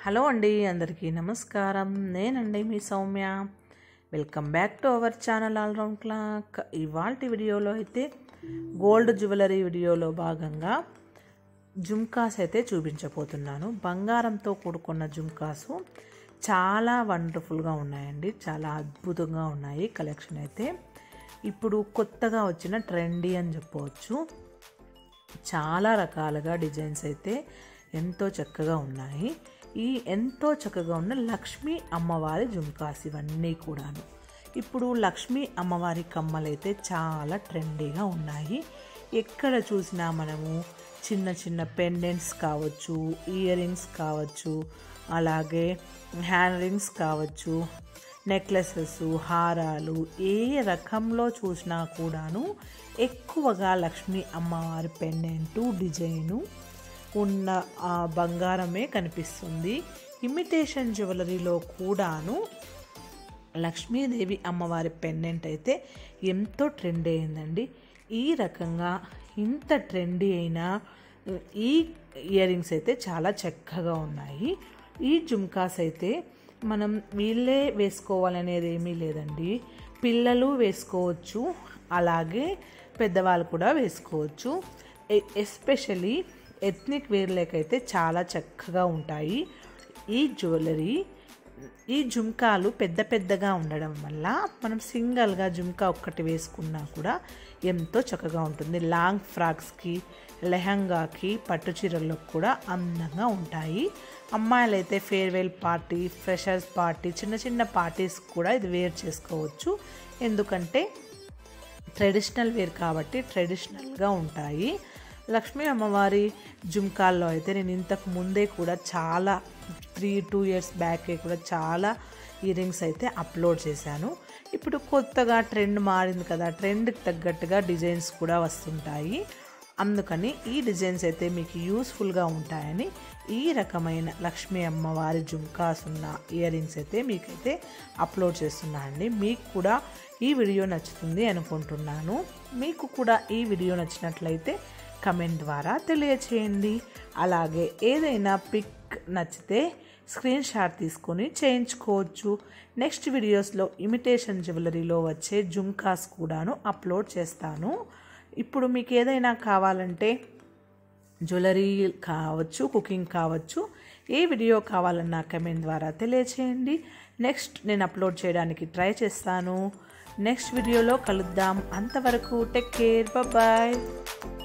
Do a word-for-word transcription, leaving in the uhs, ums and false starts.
Hello అండి, అందరికీ నమస్కారం. నేనండి మీ Soumya. Welcome back to our channel All Round Clock. ఇవాల్టి వీడియోలో అయితే గోల్డ్ జ్యువెలరీ వీడియోలో భాగంగా జుమ్కాస్ అయితే చూపించబోతున్నాను. బంగారంతో కూడుకున్న జుమ్కాసు చాలా వండర్ఫుల్గా ఉన్నాయండి, చాలా అద్భుతంగా ఉన్నాయి. కలెక్షన్ అయితే ఇప్పుడు కొత్తగా వచ్చిన ట్రెండీ అని చెప్పవచ్చు. చాలా రకాలుగా డిజైన్స్ అయితే ఎంతో చక్కగా ఉన్నాయి. ఈ ఎంతో చక్కగా ఉన్న లక్ష్మీ అమ్మవారి జుమ్కాస్ ఇవన్నీ కూడాను. ఇప్పుడు లక్ష్మీ అమ్మవారి కమ్మలు అయితే చాలా ట్రెండీగా ఉన్నాయి. ఎక్కడ చూసినా మనము చిన్న చిన్న పెండెంట్స్ కావచ్చు, ఇయర్ రింగ్స్ కావచ్చు, అలాగే హ్యాండ్ రింగ్స్ కావచ్చు, నెక్లెసెస్, హారాలు, ఏ రకంలో చూసినా కూడాను ఎక్కువగా లక్ష్మీ అమ్మవారి పెండెంటు డిజైను ఉన్న ఆ బంగారమే కనిపిస్తుంది. ఇమిటేషన్ జ్యువెలరీలో కూడాను లక్ష్మీదేవి అమ్మవారి పెండెంట్ అయితే ఎంతో ట్రెండ్ అయిందండి. ఈ రకంగా ఇంత ట్రెండీ అయిన ఈ ఇయర్ రింగ్స్ అయితే చాలా చక్కగా ఉన్నాయి. ఈ జుమ్కాస్ అయితే మనం వీళ్ళే వేసుకోవాలనేది ఏమీ లేదండి. పిల్లలు వేసుకోవచ్చు, అలాగే పెద్దవాళ్ళు కూడా వేసుకోవచ్చు. ఎస్పెషలీ ఎథ్నిక్ వేర్లకైతే చాలా చక్కగా ఉంటాయి. ఈ జ్యువెలరీ ఈ జుమ్కాలు పెద్ద పెద్దగా ఉండడం వల్ల మనం సింగిల్గా జుమ్కా ఒక్కటి వేసుకున్నా కూడా ఎంతో చక్కగా ఉంటుంది. లాంగ్ ఫ్రాక్స్కి, లెహంగాకి, పట్టు చీరలకు కూడా అందంగా ఉంటాయి. అమ్మాయిలు అయితే ఫేర్వెల్ పార్టీ, ఫ్రెషర్స్ పార్టీ, చిన్న చిన్న పార్టీస్ కూడా ఇది వేర్ చేసుకోవచ్చు. ఎందుకంటే ట్రెడిషనల్ వేర్ కాబట్టి ట్రెడిషనల్గా ఉంటాయి. లక్ష్మీ అమ్మవారి జుమ్కాల్లో అయితే నేను ఇంతకు ముందే కూడా చాలా త్రీ టూ ఇయర్స్ బ్యాకే కూడా చాలా ఇయర్ రింగ్స్ అయితే అప్లోడ్ చేశాను. ఇప్పుడు కొత్తగా ట్రెండ్ మారింది కదా, ట్రెండ్కి తగ్గట్టుగా డిజైన్స్ కూడా వస్తుంటాయి. అందుకని ఈ డిజైన్స్ అయితే మీకు యూస్ఫుల్గా ఉంటాయని ఈ రకమైన లక్ష్మీ అమ్మవారి జుమ్కాస్ ఉన్న ఇయర్ రింగ్స్ అయితే మీకైతే అప్లోడ్ చేస్తున్నానండి. మీకు కూడా ఈ వీడియో నచ్చుతుంది అనుకుంటున్నాను. మీకు కూడా ఈ వీడియో నచ్చినట్లయితే కమెంట్ ద్వారా తెలియచేయండి. అలాగే ఏదైనా పిక్ నచ్చితే స్క్రీన్ షాట్ తీసుకొని చేయించుకోవచ్చు. నెక్స్ట్ వీడియోస్లో ఇమిటేషన్ జ్యువెలరీలో వచ్చే జుమ్కాస్ కూడాను అప్లోడ్ చేస్తాను. ఇప్పుడు మీకు ఏదైనా కావాలంటే జ్యువెలరీ కావచ్చు, కుకింగ్ కావచ్చు, ఏ వీడియో కావాలన్నా కమెంట్ ద్వారా తెలియచేయండి. నెక్స్ట్ నేను అప్లోడ్ చేయడానికి ట్రై చేస్తాను. నెక్స్ట్ వీడియోలో కలుద్దాం. అంతవరకు టేక్ కేర్, బాయ్.